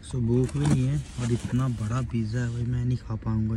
सो भूख भी नहीं है और इतना बड़ा पिज़्ज़ा है भाई, मैं नहीं खा पाऊँगा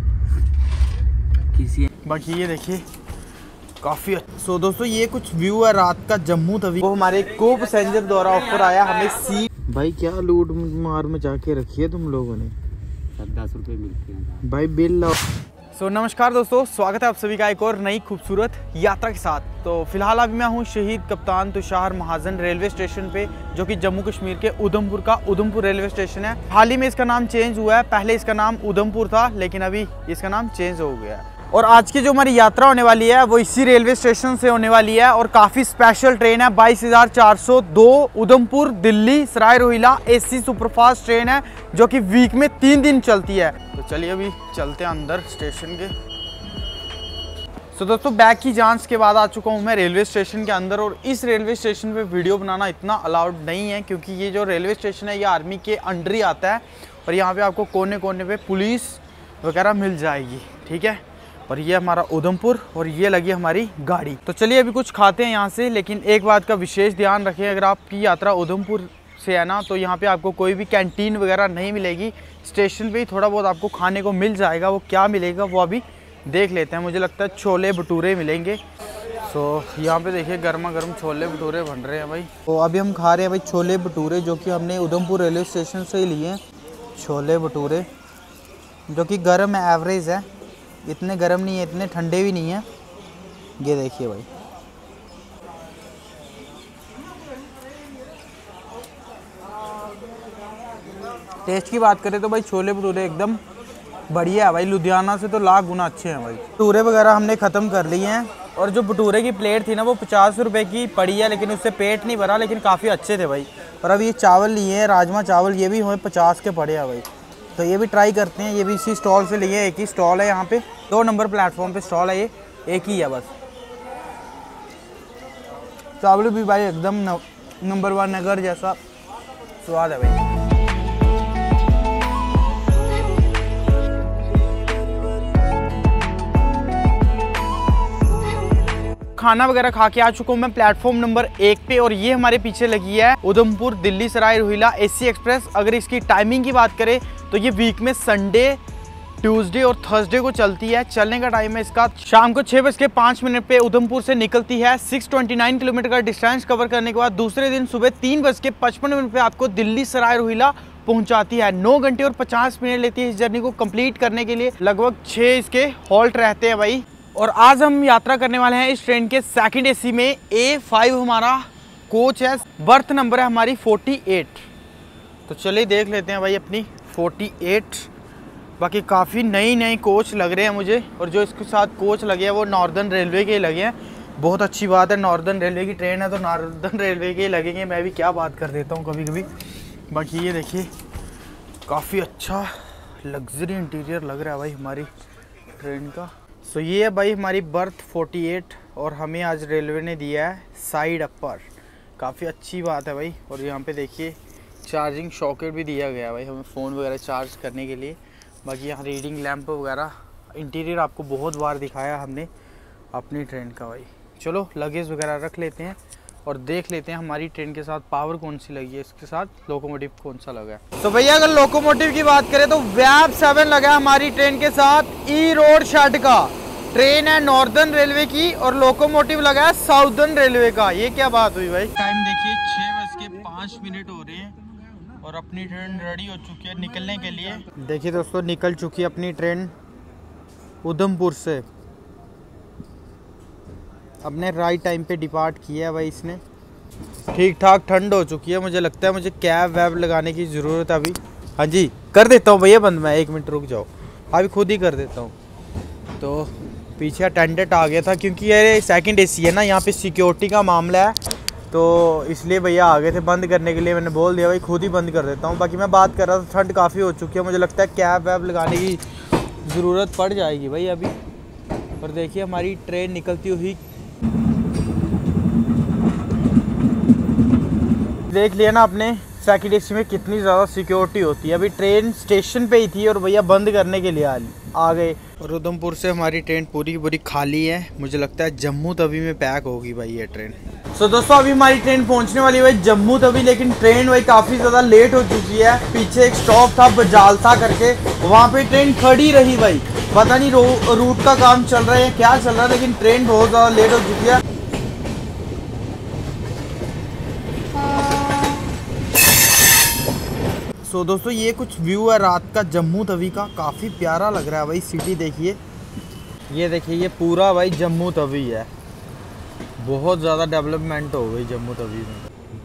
किसी। बाकी ये देखिए काफ़ी अच्छा। सो दोस्तों ये कुछ व्यू है रात का जम्मू तवी। वो हमारे को पैसेंजर द्वारा ऑफर आया हमें सीट। भाई क्या लूट मार में जाके रखी है तुम लोगों ने। 10 रुपये मिलते हैं भाई बिल लाओ। सो नमस्कार दोस्तों, स्वागत है आप सभी का एक और नई खूबसूरत यात्रा के साथ। तो फिलहाल अभी मैं हूँ शहीद कप्तान तुषार महाजन रेलवे स्टेशन पे, जो कि जम्मू कश्मीर के उधमपुर का उधमपुर रेलवे स्टेशन है। हाल ही में इसका नाम चेंज हुआ है, पहले इसका नाम उधमपुर था लेकिन अभी इसका नाम चेंज हो गया है। और आज की जो हमारी यात्रा होने वाली है वो इसी रेलवे स्टेशन से होने वाली है और काफ़ी स्पेशल ट्रेन है। 22,402 Udhampur Delhi Sarai Rohilla AC superfast train है, जो कि वीक में 3 दिन चलती है। तो चलिए अभी चलते हैं अंदर स्टेशन के। सो दोस्तों बैग की जांच के बाद आ चुका हूँ मैं रेलवे स्टेशन के अंदर। और इस रेलवे स्टेशन पे वीडियो बनाना इतना अलाउड नहीं है, क्योंकि ये जो रेलवे स्टेशन है ये आर्मी के अंडर ही आता है और यहाँ पे आपको कोने कोने पे पुलिस वगैरह मिल जाएगी, ठीक है। और ये हमारा उधमपुर और ये लगी हमारी गाड़ी। तो चलिए अभी कुछ खाते हैं यहाँ से। लेकिन एक बात का विशेष ध्यान रखें, अगर आपकी यात्रा उधमपुर से है ना तो यहाँ पे आपको कोई भी कैंटीन वगैरह नहीं मिलेगी। स्टेशन पे ही थोड़ा बहुत आपको खाने को मिल जाएगा। वो क्या मिलेगा वो अभी देख लेते हैं। मुझे लगता है छोले भटूरे मिलेंगे। तो यहाँ पे देखिए गर्मा गर्म छोले भटूरे बन रहे हैं भाई। तो अभी हम खा रहे हैं भाई छोले भटूरे, जो कि हमने उधमपुर रेलवे स्टेशन से ही लिए हैं। छोले भटूरे जो कि गर्म है, एवरेज है, इतने गर्म नहीं है इतने ठंडे भी नहीं है। ये देखिए भाई, टेस्ट की बात करें तो भाई छोले भटूरे एकदम बढ़िया है भाई। लुधियाना से तो लाख गुना अच्छे हैं भाई। भटूरे वगैरह हमने ख़त्म कर लिए हैं और जो भटूरे की प्लेट थी ना वो 50 रुपये की पड़ी है, लेकिन उससे पेट नहीं भरा, लेकिन काफ़ी अच्छे थे भाई। और अब ये चावल लिए हैं राजमा चावल, ये भी हमें 50 के पड़े हैं भाई। तो ये भी ट्राई करते हैं। ये भी इसी स्टॉल से लिए, एक ही स्टॉल है यहाँ पे, 2 नंबर प्लेटफॉर्म पे स्टॉल है, ये एक ही है बस। चावल भी भाई एकदम नंबर 1 नगर जैसा स्वाद है भाई। खाना वगैरह खा के आ चुका हूँ मैं प्लेटफॉर्म नंबर 1 पे। और ये हमारे पीछे लगी है उधमपुर दिल्ली सराय रोहिला एसी एक्सप्रेस। अगर इसकी टाइमिंग की बात करें तो ये वीक में संडे, ट्यूसडे और थर्सडे को चलती है। चलने का टाइम है इसका शाम को 6:05 पे उधमपुर से निकलती है। 629 किलोमीटर का डिस्टेंस कवर करने के बाद दूसरे दिन सुबह 3:55 पे आपको दिल्ली सराय रोहिला पहुंचाती है। 9 घंटे और 50 मिनट लेती है इस जर्नी को कंप्लीट करने के लिए। लगभग 6 इसके हॉल्ट रहते हैं भाई। और आज हम यात्रा करने वाले हैं इस ट्रेन के सेकंड एसी में। A5 हमारा कोच है, बर्थ नंबर है हमारी 48। तो चलिए देख लेते हैं भाई अपनी 48। बाकी काफ़ी नई कोच लग रहे हैं मुझे। और जो इसके साथ कोच लगे हैं वो नॉर्दर्न रेलवे के लगे हैं। बहुत अच्छी बात है, नॉर्दर्न रेलवे की ट्रेन है तो नॉर्दर्न रेलवे के लगेंगे। मैं भी क्या बात कर देता हूँ कभी कभी। बाकी ये देखिए काफ़ी अच्छा लग्जरी इंटीरियर लग रहा है भाई हमारी ट्रेन का। सो ये है भाई हमारी बर्थ 48 और हमें आज रेलवे ने दिया है साइड अपर। काफ़ी अच्छी बात है भाई। और यहाँ पे देखिए चार्जिंग सॉकेट भी दिया गया है भाई हमें फ़ोन वगैरह चार्ज करने के लिए। बाकी यहाँ रीडिंग लैंप वगैरह, इंटीरियर आपको बहुत बार दिखाया हमने अपनी ट्रेन का भाई। चलो लगेज वगैरह रख लेते हैं और देख लेते हैं हमारी ट्रेन के साथ पावर कौन सी लगी है, इसके साथ लोकोमोटिव कौन सा लगा है। तो भैया अगर लोकोमोटिव की बात करें तो वैब 7 लगा है हमारी ट्रेन के साथ। ई रोड शेड का ट्रेन है नॉर्दर्न रेलवे की और लोकोमोटिव लगा है साउदर्न रेलवे का। ये क्या बात हुई भाई। टाइम देखिए 6:05 हो रहे हैं और अपनी ट्रेन रेडी हो चुकी है निकलने के लिए। देखिए दोस्तों निकल चुकी है अपनी ट्रेन उधमपुर से। अपने राइट टाइम पे डिपार्ट किया है भाई इसने। ठीक ठाक ठंड हो चुकी है। मुझे लगता है मुझे कैब वैब लगाने की ज़रूरत है अभी। हाँ जी कर देता हूँ भैया बंद, मैं 1 मिनट रुक जाओ, अभी खुद ही कर देता हूँ। तो पीछे अटेंडेंट आ गया था, क्योंकि ये सेकंड एसी है ना, यहाँ पे सिक्योरिटी का मामला है तो इसलिए भैया आ गए थे बंद करने के लिए। मैंने बोल दिया भाई खुद ही बंद कर देता हूँ। बाकी मैं बात कर रहा था ठंड काफ़ी हो चुकी है, मुझे लगता है कैब वैब लगाने की ज़रूरत पड़ जाएगी भाई अभी। और देखिए हमारी ट्रेन निकलती हुई, देख लिया ना अपने सेकंड एसी में कितनी ज़्यादा सिक्योरिटी होती है। अभी ट्रेन स्टेशन पे ही थी और भैया बंद करने के लिए आ गए। और उधमपुर से हमारी ट्रेन पूरी की पूरी खाली है। मुझे लगता है जम्मू तवी में पैक होगी भाई ये ट्रेन। सो दोस्तों अभी हमारी ट्रेन पहुंचने वाली है भाई जम्मू तवी, लेकिन ट्रेन भाई काफ़ी ज़्यादा लेट हो चुकी है। पीछे एक स्टॉप था बजालता करके, वहाँ पे ट्रेन खड़ी रही भाई। पता नहीं रूट का काम चल रहा है क्या चल रहा है, लेकिन ट्रेन बहुत ज़्यादा लेट हो चुकी है। सो दोस्तों ये कुछ व्यू है रात का जम्मू तवी का, काफ़ी प्यारा लग रहा है भाई। सिटी देखिए, ये देखिए ये पूरा भाई जम्मू तवी है। बहुत ज़्यादा डेवलपमेंट हो गई जम्मू तवी में।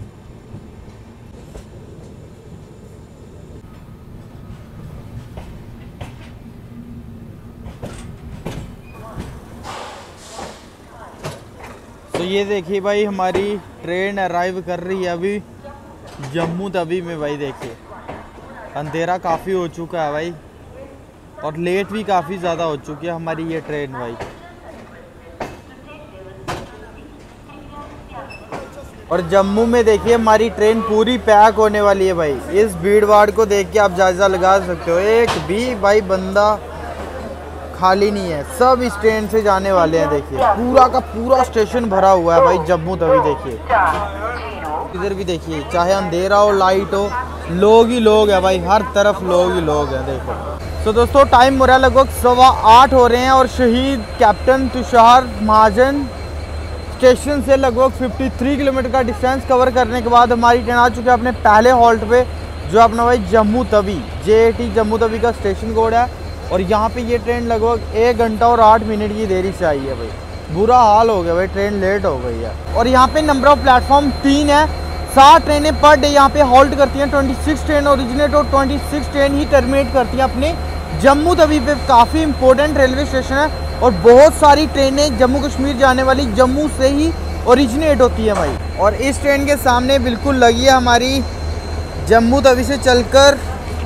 तो ये देखिए भाई हमारी ट्रेन अराइव कर रही है अभी जम्मू तवी में भाई। देखिए अंधेरा काफ़ी हो चुका है भाई, और लेट भी काफ़ी ज़्यादा हो चुकी है हमारी ये ट्रेन भाई। और जम्मू में देखिए हमारी ट्रेन पूरी पैक होने वाली है भाई। इस भीड़ भाड़ को देख के आप जायज़ा लगा सकते हो, एक भी भाई बंदा खाली नहीं है, सब इस ट्रेन से जाने वाले हैं। देखिए पूरा का पूरा स्टेशन भरा हुआ है भाई जम्मू तवी। देखिए इधर भी देखिए, चाहे अंधेरा हो लाइट हो, लोग ही लोग है भाई, हर तरफ लोग ही लोग हैं। देखो तो दोस्तों टाइम हो रहा है लगभग 8:15 हो रहे हैं, और शहीद कैप्टन तुषार महाजन स्टेशन से लगभग 53 किलोमीटर का डिस्टेंस कवर करने के बाद हमारी ट्रेन आ चुकी है अपने पहले हॉल्ट पे, जो अपना भाई जम्मू तवी JAT जम्मू तवी का स्टेशन कोड है। और यहाँ पे ये ट्रेन लगभग 1 घंटा और 8 मिनट की देरी से आई है भाई। बुरा हाल हो गया भाई, ट्रेन लेट हो गई है। और यहाँ पे नंबर ऑफ प्लेटफॉर्म 3 है। 7 ट्रेनें पर डे यहाँ पे हॉल्ट करती हैं। 26 ट्रेन ओरिजिनेट और 26 ट्रेन ही टर्मिनेट करती हैं अपने जम्मू तवी पे। काफ़ी इंपॉर्टेंट रेलवे स्टेशन है, और बहुत सारी ट्रेनें जम्मू कश्मीर जाने वाली जम्मू से ही ओरिजिनेट होती है भाई। और इस ट्रेन के सामने बिल्कुल लगी है हमारी जम्मू तवी से चलकर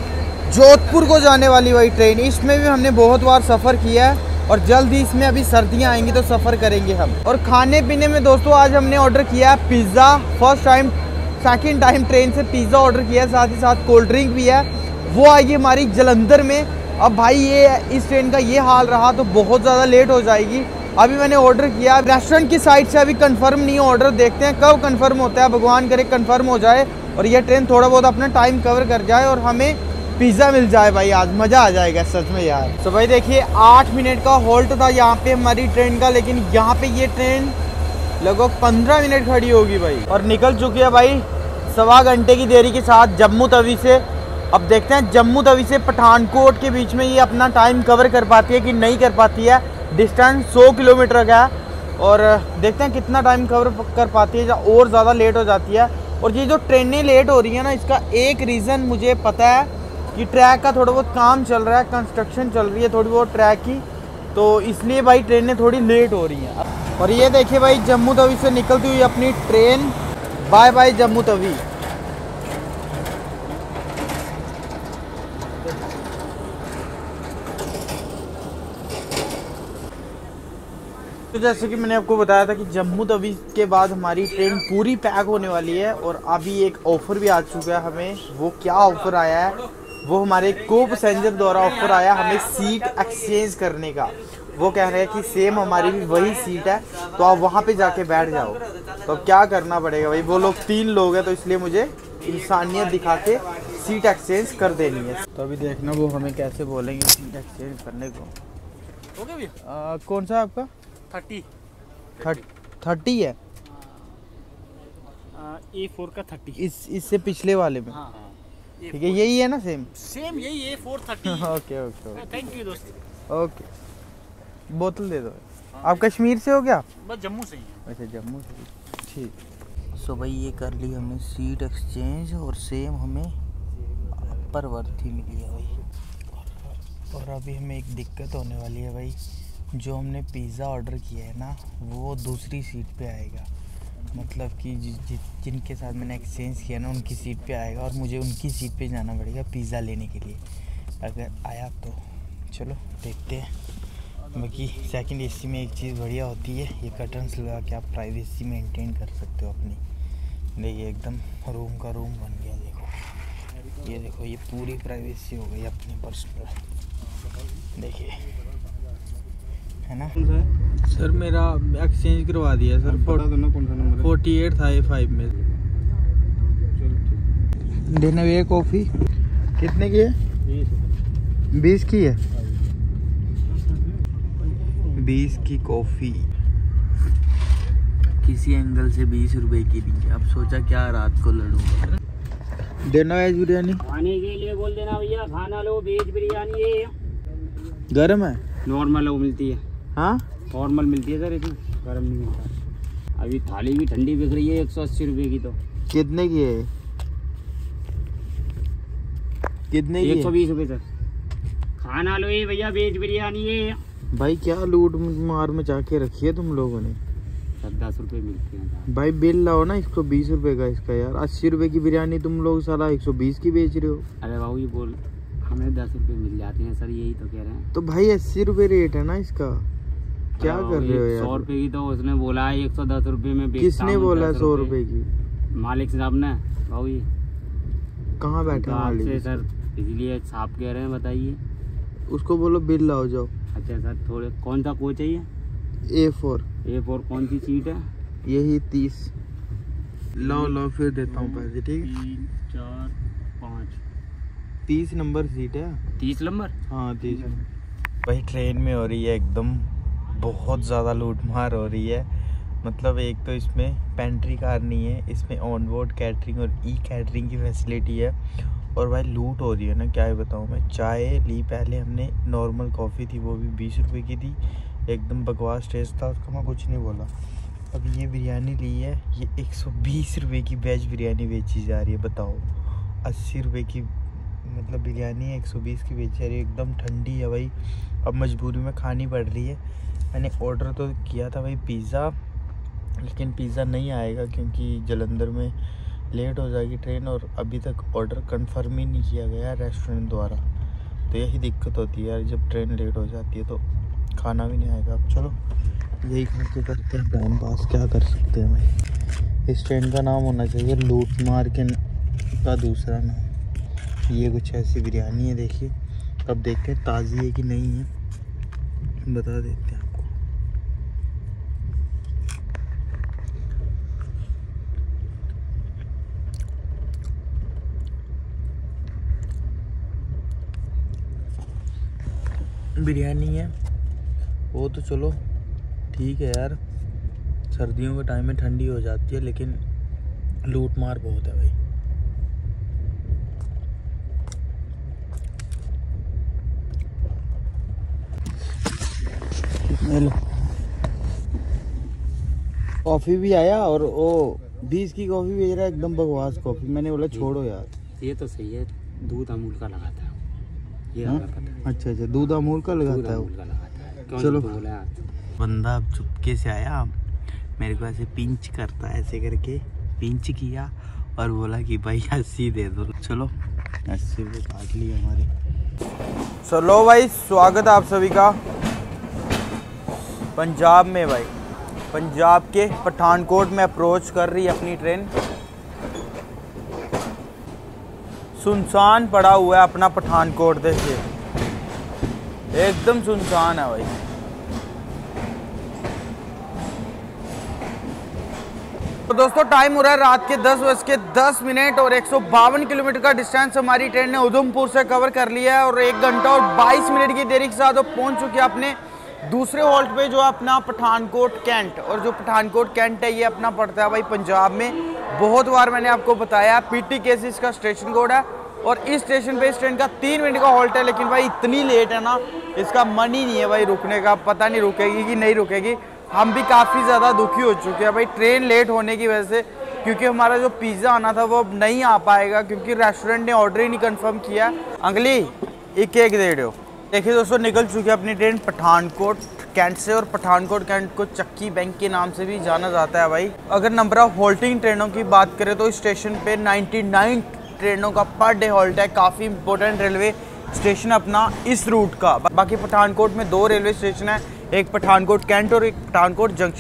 जोधपुर को जाने वाली भाई ट्रेन। इसमें भी हमने बहुत बार सफ़र किया है, और जल्द ही इसमें अभी सर्दियाँ आएंगी तो सफ़र करेंगे हम। और खाने पीने में दोस्तों आज हमने ऑर्डर किया है pizza. First time second time train से पिज़्ज़ा ऑर्डर किया है, साथ ही साथ कोल्ड ड्रिंक भी है, वो आएगी हमारी जलंधर में। अब भाई ये इस ट्रेन का ये हाल रहा तो बहुत ज़्यादा लेट हो जाएगी। अभी मैंने ऑर्डर किया रेस्टोरेंट की साइड से, अभी कंफर्म नहीं है ऑर्डर, देखते हैं कब कंफर्म होता है। भगवान करे कंफर्म हो जाए और ये ट्रेन थोड़ा बहुत अपना टाइम कवर कर जाए और हमें पिज़्ज़ा मिल जाए भाई। आज मज़ा आ जाएगा सच में यार। तो भाई देखिए 8 मिनट का हॉल्ट था यहाँ पे हमारी ट्रेन का, लेकिन यहाँ पे ये ट्रेन लगभग 15 मिनट खड़ी होगी भाई, और निकल चुकी है भाई 1.25 घंटे की देरी के साथ जम्मू तवी से। अब देखते हैं जम्मू तवी से पठानकोट के बीच में ये अपना टाइम कवर कर पाती है कि नहीं कर पाती है। डिस्टेंस 100 किलोमीटर का है, और देखते हैं कितना टाइम कवर कर पाती है, या और ज़्यादा लेट हो जाती है। और ये जो ट्रेनें लेट हो रही है ना, इसका एक रीज़न मुझे पता है कि ट्रैक का थोड़ा बहुत काम चल रहा है, कंस्ट्रक्शन चल रही है थोड़ी बहुत ट्रैक की, तो इसलिए भाई ट्रेनें थोड़ी लेट हो रही हैं। और ये देखिए भाई जम्मू तवी से निकलती हुई अपनी train. Bye bye Jammu Tawi. तो जैसे कि मैंने आपको बताया था कि जम्मू तवी के बाद हमारी ट्रेन पूरी पैक होने वाली है, और अभी एक ऑफ़र भी आ चुका है हमें। वो क्या ऑफ़र आया है, वो हमारे को पैसेंजर द्वारा ऑफ़र आया हमें सीट एक्सचेंज करने का। वो कह रहे हैं कि सेम हमारी भी वही सीट है, तो आप वहाँ पे जाके बैठ जाओ। तो क्या करना पड़ेगा भाई, वो लोग 3 लोग हैं, तो इसलिए मुझे इंसानियत दिखा के सीट एक्सचेंज कर देनी है। तो अभी देखना वो हमें कैसे बोलेंगे सीट एक्सचेंज करने को। हो गया भैया? कौन सा आपका 30 है? A4 का 30। इससे पिछले वाले में? हाँ। ठीक है, यही है ना सेम यही A4 30। Okay okay thank you दोस्त। ओके, बोतल दे दो। आप कश्मीर से हो क्या? बस जम्मू से ही है। अच्छा जम्मू से, ठीक। सो भाई ये कर ली हमने सीट एक्सचेंज, और सेम हमें अपर वर्थ ही मिली है भाई। और अभी हमें एक दिक्कत होने वाली है भाई, जो हमने पिज़्ज़ा ऑर्डर किया है ना, वो दूसरी सीट पे आएगा। मतलब कि जिनके साथ मैंने एक्सचेंज किया ना, उनकी सीट पे आएगा, और मुझे उनकी सीट पे जाना पड़ेगा पिज़्ज़ा लेने के लिए। अगर आया तो चलो देखते हैं। बाकी सेकंड AC में एक चीज़ बढ़िया होती है, ये कर्टन्स लगा के आप प्राइवेसी मेंटेन कर सकते हो अपनी। देखिए एकदम रूम का रूम बन गया। देखो ये, देखो ये पूरी प्राइवेसी हो गई अपनी पर्सनल। देखिए है ना कौन सा है? सर मेरा एक्सचेंज करवा दिया सर। बता दो ना कौन सा नंबर है। 48 था A5 में। चलो ठीक। देना ये कॉफ़ी कितने की है? 20 की है। 20 की कॉफ़ी किसी एंगल से 20 रुपए की दी। अब सोचा क्या रात को लड़ूंगा। देना वेज बिरयानी खाने के लिए बोल देना भैया, खाना लो। वेज बिरयानी ये गर्म है। नॉर्मल वो मिलती है। हाँ नॉर्मल मिलती है सर, इसमें गर्म नहीं मिलता। अभी थाली भी ठंडी बिक रही है 180 रुपए की। तो कितने की है? कितने की है? 120 रुपए सर। खाना लो ये भैया, वेज बिरयानी ये। भाई क्या लूट मार मचा के रखी है तुम लोगों ने। सर 10 रुपए मिलती है। भाई बिल लाओ ना, 120 रुपए का इसका यार। 80 रुपए की बिरयानी तुम लोग साला 120 की बेच रहे हो। अरे बाबू ये बोल, हमें 10 रुपए मिल जाते हैं सर, यही तो कह रहे हैं। तो भाई 80 रुपए रेट है ना इसका, क्या कर रहे हो यार? 100 रुपए की तो उसने बोला है, 110 रुपए में बेचता किसने हूं, बोला 10 100 रुपए की? मालिक साहब ने। बाबू ये कहाँ बैठे तो आपसे मालिक? सर इसलिए साहब कह रहे हैं, बताइए। उसको बोलो बिल लाओ जाओ। अच्छा सर, थोड़े कौन सा कोच चाहिए? A4 A4 कौन सी सीट है? यही 30 लो फिर देता हूँ पैसे, ठीक है? 3 4 5 30 नंबर सीट है। 30 नंबर। हाँ 30। भाई ट्रेन में हो रही है एकदम बहुत ज़्यादा लूट मार हो रही है। मतलब एक तो इसमें पेंट्री कार नहीं है, इसमें ऑन बोर्ड कैटरिंग और ई कैटरिंग की फैसिलिटी है। और भाई लूट हो रही है ना, क्या ही बताऊँ मैं। चाय ली पहले हमने, नॉर्मल कॉफ़ी थी वो भी 20 रुपए की थी। एकदम बकवास टेस्ट था उसका, मैं कुछ नहीं बोला। अब ये बिरयानी ली है, ये 120 रुपए की वेज बिरयानी बेची जा रही है। बताओ 80 रुपए की मतलब बिरयानी है, 120 की बेची जा रही है। एकदम ठंडी है भाई, अब मजबूरी में खानी पड़ रही है। मैंने ऑर्डर तो किया था भाई पिज़्ज़ा, लेकिन पिज़्ज़ा नहीं आएगा क्योंकि जलंधर में लेट हो जाएगी ट्रेन, और अभी तक ऑर्डर कंफर्म ही नहीं किया गया रेस्टोरेंट द्वारा। तो यही दिक्कत होती है यार, जब ट्रेन लेट हो जाती है तो खाना भी नहीं आएगा। अब चलो यही खा के करते हैं टाइम पास, क्या कर सकते हैं भाई। इस ट्रेन का नाम होना चाहिए लूट मार के का दूसरा नाम। ये कुछ ऐसी बिरयानी है, देखिए। अब देखते हैं ताज़ी है कि नहीं है, बता देते हैं आपको। बिरयानी है वो तो चलो ठीक है यार, सर्दियों के टाइम में ठंडी हो जाती है, लेकिन लूट मार बहुत है भाई। हेलो कॉफ़ी भी आया, और वो 20 की कॉफ़ी भेज रहा है, एकदम बकवास कॉफ़ी। मैंने बोला छोड़ो यार। ये तो सही है, दूध अमूल का लगाता है ये। हाँ? अच्छा दूध अमूल का लगाता है वो। चलो बंदा अब चुपके से आया, मेरे को ऐसे पिंच करता है, ऐसे करके पिंच किया और बोला कि भाई 80 दे दो। चलो 80 रुपये काट लिए हमारे। चलो भाई स्वागत है आप सभी का पंजाब में। भाई पंजाब के पठानकोट में अप्रोच कर रही है अपनी ट्रेन। सुनसान पड़ा हुआ है अपना पठानकोट, देखिए एकदम सुनसान है भाई। तो दोस्तों टाइम हो रहा है रात के 10:10 और 152 किलोमीटर का डिस्टेंस हमारी ट्रेन ने उधमपुर से कवर कर लिया है, और 1 घंटा और 22 मिनट की देरी के साथ वो पहुंच चुके हैं अपने दूसरे हॉल्ट पे, जो अपना पठानकोट कैंट। और जो पठानकोट कैंट है ये अपना पड़ता है भाई पंजाब में। बहुत बार मैंने आपको बताया, PTKC इसका स्टेशन कोड है, और इस स्टेशन पे इस ट्रेन का 3 मिनट का हॉल्ट है। लेकिन भाई इतनी लेट है ना, इसका मन ही नहीं है भाई रुकने का। पता नहीं रुकेगी कि नहीं रुकेगी। हम भी काफ़ी ज़्यादा दुखी हो चुके हैं भाई ट्रेन लेट होने की वजह से, क्योंकि हमारा जो पिज़्ज़ा आना था वो अब नहीं आ पाएगा, क्योंकि रेस्टोरेंट ने ऑर्डर ही नहीं कंफर्म किया। अंगली एक केक दे रहे हो। देखिए दोस्तों निकल चुकी है अपनी ट्रेन पठानकोट कैंट से, और पठानकोट कैंट को चक्की बैंक के नाम से भी जाना जाता है भाई। अगर नंबर ऑफ होल्टिंग ट्रेनों की बात करें तो इस स्टेशन पे 99 ट्रेनों का पर डे हॉल्ट है। काफ़ी इंपॉर्टेंट रेलवे स्टेशन अपना इस रूट का। बाकी पठानकोट में 2 रेलवे स्टेशन है, एक पठानकोट कैंट और एक पठानकोट जंक्शन।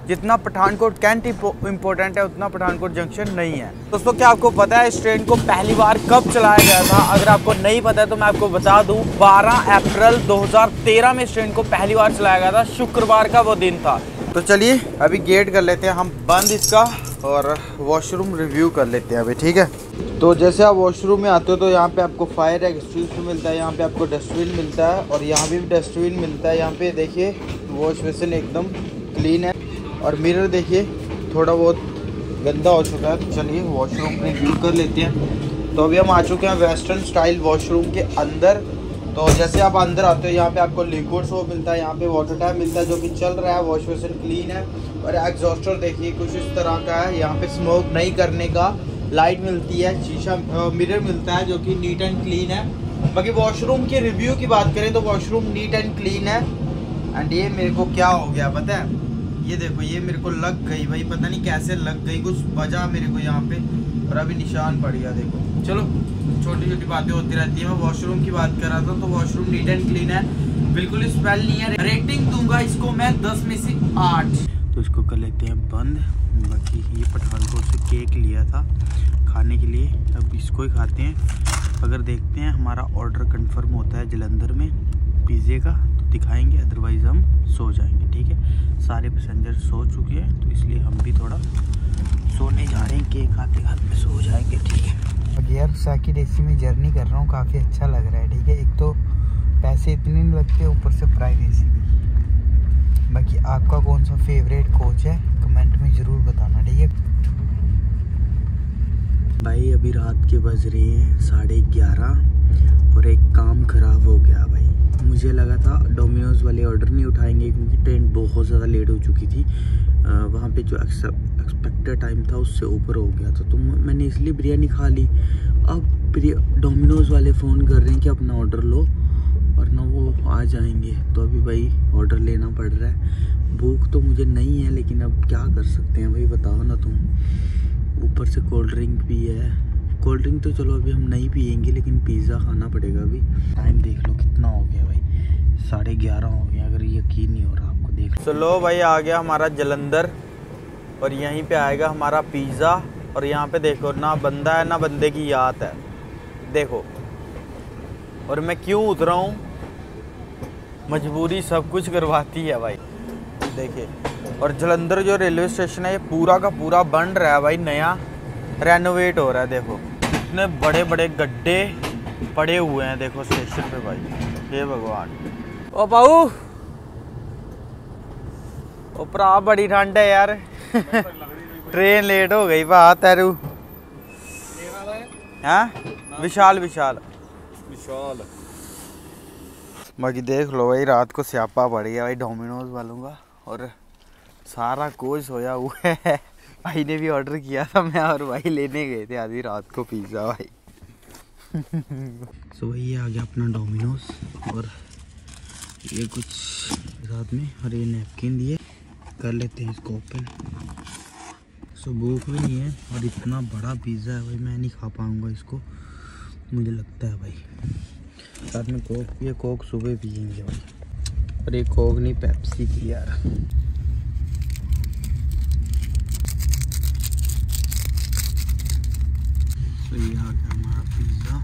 जितना पठानकोट कैंट इम्पोर्टेंट है उतना पठानकोट जंक्शन नहीं है। दोस्तों क्या आपको पता है इस ट्रेन को पहली बार कब चलाया गया था? अगर आपको नहीं पता है तो मैं आपको बता दूं, 12 अप्रैल 2013 में इस ट्रेन को पहली बार चलाया गया था। शुक्रवार का वो दिन था। तो चलिए अभी गेट कर लेते हैं हम बंद इसका और वॉशरूम रिव्यू कर लेते हैं अभी, ठीक है। तो जैसे आप वॉशरूम में आते हो तो यहाँ पे आपको फायर एक्सटिंग्विशर मिलता है, यहाँ पे आपको डस्टबिन मिलता है और यहाँ भी डस्टबिन मिलता है। यहाँ पे देखिए वॉश बेसिन एकदम क्लीन है और मिरर देखिए थोड़ा बहुत गंदा हो चुका है। तो चलिए वॉशरूम रिव्यू कर लेते हैं। तो अभी हम आ चुके हैं वेस्टर्न स्टाइल वॉशरूम के अंदर। तो जैसे आप अंदर आते हो यहाँ पे आपको लिक्विड सोप मिलता है, यहाँ पे वाटर टैप मिलता है जो कि चल रहा है, वॉश बेसिन क्लीन है और एग्जॉस्टर देखिए कुछ इस तरह का है। यहाँ पे स्मोक नहीं करने का लाइट मिलती है, शीशा मिरर मिलता है जो कि नीट एंड क्लीन है। बाकी वॉशरूम के रिव्यू की बात करें तो वॉशरूम नीट एंड क्लीन है। एंड ये मेरे को क्या हो गया पता है, ये देखो ये मेरे को लग गई भाई, पता नहीं कैसे लग गई, कुछ बजा मेरे को यहाँ पे और अभी निशान पड़ गया देखो। चलो छोटी छोटी बातें होती रहती है। मैं वॉशरूम की बात कर रहा था तो वॉशरूम नीट एंड क्लीन है, बिल्कुल स्मेल नहीं है। रेटिंग दूंगा इसको मैं 10 में से 8। तो इसको कर लेते हैं बंद। बाकी ये पठानकोट से केक लिया था खाने के लिए, अब इसको ही खाते हैं। अगर देखते हैं हमारा ऑर्डर कंफर्म होता है जलंधर में पिज़्ज़े का तो दिखाएंगे, अदरवाइज़ हम सो जाएंगे, ठीक है। सारे पैसेंजर सो चुके हैं तो इसलिए हम भी थोड़ा सोने जा रहे हैं, केक खाते खाते सो जाएंगे, ठीक है। अब यार सेकंड एसी में जर्नी कर रहा हूँ, काफ़ी अच्छा लग रहा है, ठीक है। एक तो पैसे इतने नहीं लगते, ऊपर से प्राइवेसी भी। बाकी आपका कौन सा फेवरेट कोच है कमेंट में ज़रूर बताना, ठीक है भाई। अभी रात के बज रहे हैं 11:30 और एक काम ख़राब हो गया भाई। मुझे लगा था डोमिनोज़ वाले ऑर्डर नहीं उठाएंगे क्योंकि ट्रेन बहुत ज़्यादा लेट हो चुकी थी, वहाँ पे जो एक्सपेक्टेड टाइम था उससे ऊपर हो गया था, तो मैंने इसलिए बिरयानी खा ली। अब डोमिनोज़ वाले फ़ोन कर रहे हैं कि अपना ऑर्डर लो वरना वो आ जाएंगे। तो अभी भाई ऑर्डर लेना पड़ रहा है। भूख तो मुझे नहीं है लेकिन अब क्या कर सकते हैं भाई, बताओ ना तुम। ऊपर से कोल्ड ड्रिंक भी है, कोल्ड ड्रिंक तो चलो अभी हम नहीं पियेंगे लेकिन पिज़्ज़ा खाना पड़ेगा अभी। टाइम देख लो कितना हो गया भाई, 11:30 हो गया। अगर यकीन नहीं हो रहा आपको देख लो। चलो भाई आ गया हमारा जलंधर और यहीं पे आएगा हमारा पिज़्ज़ा। और यहाँ पे देखो ना बंदा है ना बंदे की याद है, देखो। और मैं क्यों उतरा हूँ, मजबूरी सब कुछ करवाती है भाई, देखिए। और जलंधर जो रेलवे स्टेशन है ये पूरा का पूरा बन रहा है भाई, नया रेनोवेट हो रहा है। देखो इतने बड़े बड़े गड्ढे पड़े हुए हैं देखो स्टेशन पे भाई, हे भगवान। ओ बाऊ ओ भरा बड़ी ठंड है यार ट्रेन लेट हो गई भा तेरू। हाँ विशाल विशाल विशाल। बाकी देख लो भाई रात को स्यापा पड़ गया भाई डोमिनोज वालों का और सारा कोच सोया हुआ है। भाई ने भी ऑर्डर किया था, मैं और भाई लेने गए थे आधी रात को पिज़्ज़ा भाई। सो भाई आ गया अपना डोमिनोज और ये कुछ साथ में और ये नैपकिन दिए, कर लेते हैं इसको ओपन। सो भूख भी नहीं है और इतना बड़ा पिज़्ज़ा है भाई, मैं नहीं खा पाऊँगा इसको मुझे लगता है भाई। साथ में कोक भी है, कोक सुबह पियेंगे भाई। और ये कोक नहीं पेप्सी की यार। तो ये आ गया हमारा पिज़्ज़ा।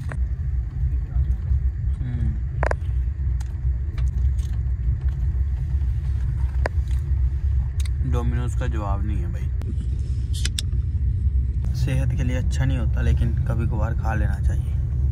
डोमिनोज का जवाब नहीं है भाई, सेहत के लिए अच्छा नहीं होता लेकिन कभी कभार खा लेना चाहिए।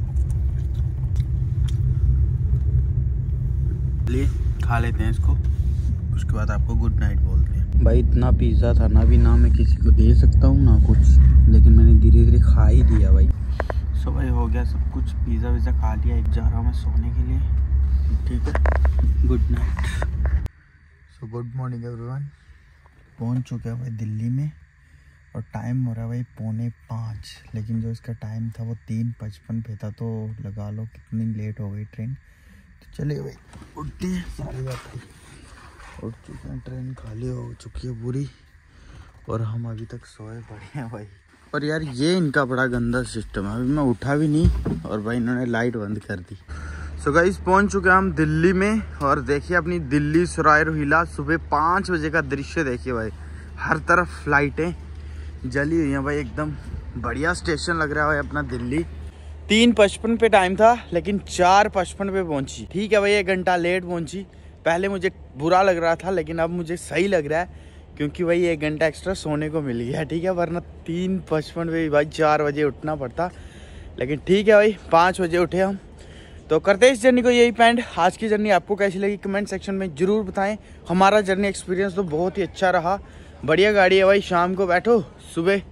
लिए खा लेते हैं इसको, उसके बाद आपको गुड नाइट बोलते हैं। भाई इतना पिज़्ज़ा था ना, भी ना मैं किसी को दे सकता हूँ ना कुछ, लेकिन मैंने धीरे धीरे खा ही दिया भाई। सो भाई हो गया सब कुछ, पिज़्ज़ा विज़्ज़ा खा लिया। एक जा रहा हूँ मैं सोने के लिए, ठीक है, good night. So good morning everyone. पहुँच चुके हैं भाई दिल्ली में और टाइम हो रहा है भाई 4:45, लेकिन जो इसका टाइम था वो 3:55 पे था, तो लगा लो कितनी लेट हो गई ट्रेन। तो चलिए भाई उठते हैं, सारी बात उठ चुके हैं, ट्रेन खाली हो चुकी है पूरी और हम अभी तक सोए पड़े हैं भाई। और यार ये इनका बड़ा गंदा सिस्टम है, अभी मैं उठा भी नहीं और भाई इन्होंने लाइट बंद कर दी। सो गाइस पहुंच चुके हैं हम दिल्ली में और देखिए अपनी दिल्ली सराय रोहिला सुबह 5 बजे का दृश्य देखिए भाई। हर तरफ फ्लाइटें जली हुई हैं भाई, एकदम बढ़िया स्टेशन लग रहा है भाई अपना दिल्ली। 3:55 पे टाइम था लेकिन 4:55 पे पहुंची। ठीक है भाई, 1 घंटा लेट पहुंची। पहले मुझे बुरा लग रहा था लेकिन अब मुझे सही लग रहा है क्योंकि भाई 1 घंटा एक्स्ट्रा सोने को मिल गया। ठीक है, वरना 3:55 पे भाई 4 बजे उठना पड़ता। लेकिन ठीक है भाई, 5 बजे उठे हम। तो करते हैं इस जर्नी को यही पेंड। आज की जर्नी आपको कैसी लगी कमेंट सेक्शन में ज़रूर बताएं। हमारा जर्नी एक्सपीरियंस तो बहुत ही अच्छा रहा। बढ़िया गाड़ी है भाई, शाम को बैठो सुबह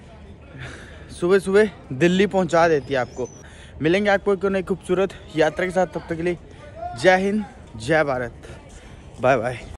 सुबह दिल्ली पहुंचा देती है आपको। मिलेंगे आपको एक नई खूबसूरत यात्रा के साथ, तब तक के लिए जय हिंद जय भारत, बाय बाय।